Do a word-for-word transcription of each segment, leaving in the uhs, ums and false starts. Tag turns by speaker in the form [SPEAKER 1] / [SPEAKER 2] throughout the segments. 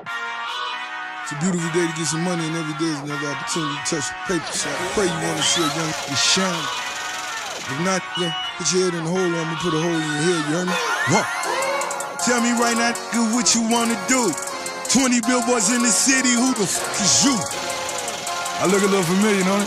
[SPEAKER 1] It's a beautiful day to get some money, and every day is another opportunity to touch the paper. So I pray you want to see a young nigga shine. If not, nigga, put your head in the hole, I'm gonna put a hole in your head, you heard me? What? Tell me right now, nigga, what you wanna do? twenty billboards in the city, who the fuck is you? I look a little familiar, don't it?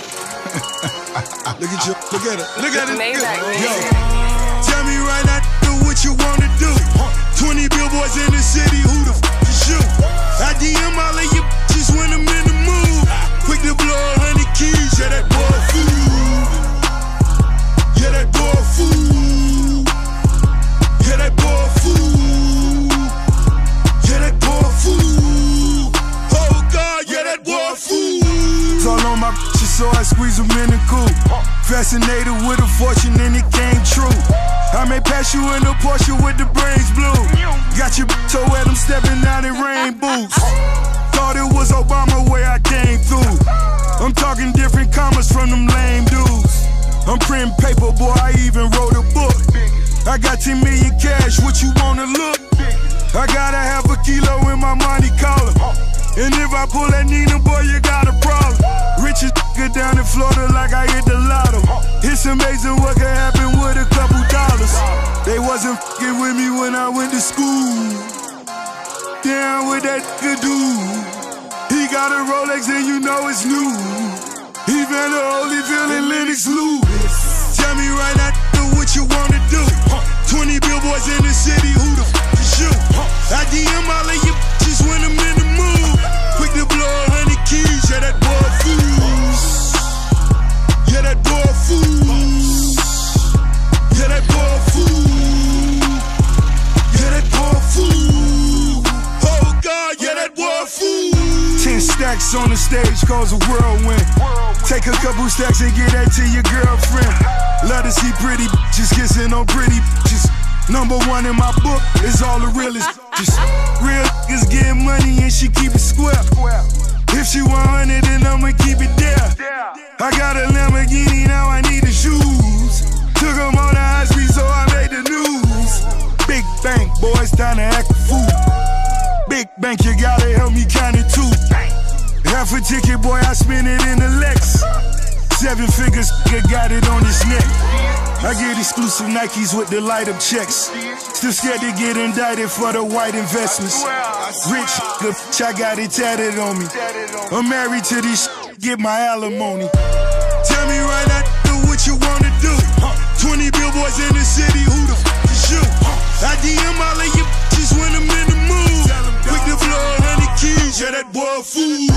[SPEAKER 1] Look at you, look at it, look at it. Yo, tell me right now, nigga, what you wanna do? twenty billboards in the city, who the fuck is you? I D M all of you bitches when I'm in the mood. Quick to blow a hundred keys, yeah, that boy fool. Yeah, that boy fool. Yeah, that boy fool. Yeah, that boy fool. Oh God, yeah, that boy fool. It's all on my bitches, so I squeeze them in the coupe. Fascinated with a fortune and it came true. I may pass you in a Porsche with the brains blue. Got your bitch so wet, I'm stepping out in rain boots. Thought it was Obama where I came through. I'm talking different commas from them lame dudes. I'm printing paper, boy, I even wrote a book. I got ten million cash, what you wanna look? I gotta have a kilo in my money collar. And if I pull that Nina, boy, you got a problem. Richest nigga down in Florida like I hit the lotto. It's amazing what can happen with a couple dollars. They wasn't f***ing with me when I went to school. Down with that nigga dude. He got a Rolex and you know it's new. He found a Holyfield and Lennox Lewis. Tell me right now, nigga, what you wanna do? twenty billboards in the city, who the f*** is you? I D M all of you bitches when I'm in the mood. Quick to blow a hundred keys, yeah, that boy fool. Yeah, that boy fool. Yeah, that boy fool. Yeah, that boy fool. Oh God, yeah, that boy fool. Ten stacks on the stage cause a whirlwind. Take a couple stacks and get that to your girlfriend. Love to see pretty bitches kissing on pretty bitches. Number one in my book is all the realest bitches. Real niggas getting money and she keep it square. If she want hundred, then I'ma keep it there. I got a Lamborghini, now I need the shoes. Took them on the high speed, so I made the news. Big bank, boys, time to act a fool. Big bank, you gotta help me count it too. Half a ticket, boy, I spend it in the Lex. Seven figures, nigga got it on his neck. I get exclusive Nikes with the light up checks. Still scared to get indicted for the white investments. Rich nigga, bitch, I got it tatted on me. I'm married to this shit, get my alimony. Tell me right now, nigga, what you wanna do? twenty billboards in the city, who the f*** is you? I D M all of you bitches when I'm in the mood. Quick to blow a hundred keys, yeah, that boy fool.